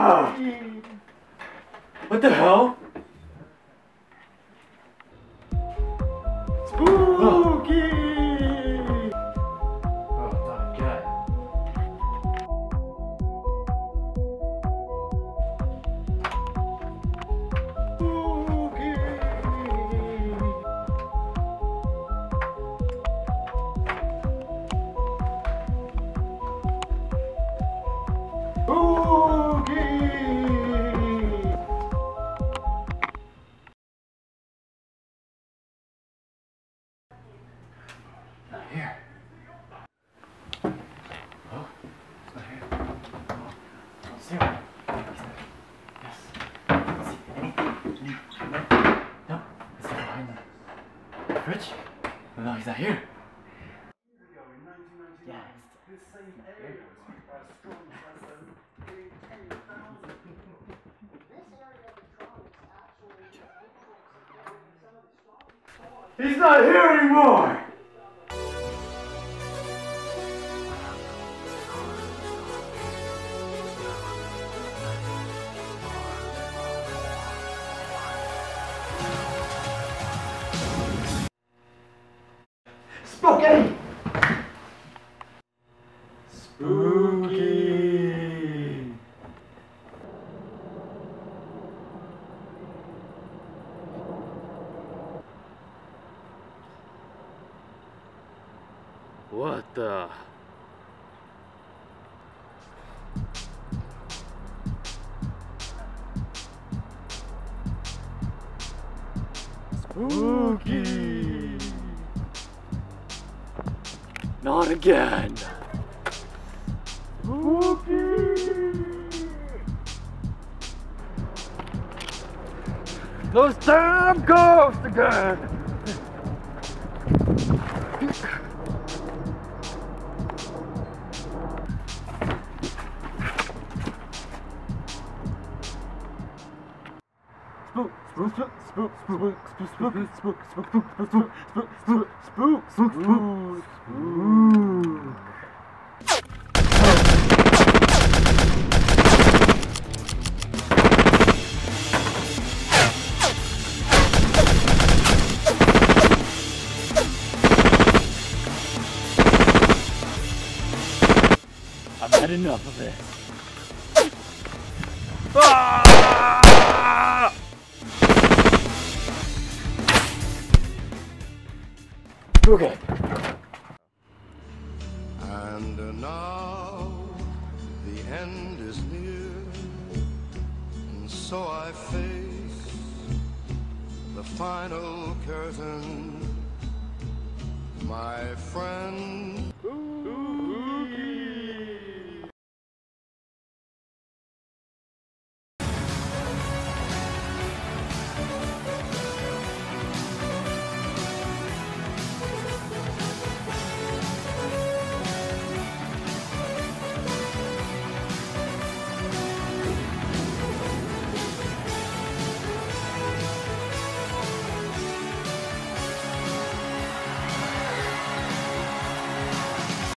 What the hell? Spooky! Oh my god. Spooky! Not here. Oh, it's not here. Oh, zero. Yes. Let's see. Anything? No. Is he behind the fridge? No, he's not here. Yes. He's not here anymore! Spooky! Spooky! What the? Spooky! Not again! Spooky! Those damn ghosts again! Spook, spook, spook, spook, spook, spook, spook, spook, spook, spook, spook, spook, spook, spook, spook, spook. I've had enough of this. Ah! Okay. And now the end is near, and so I face the final curtain. My friend,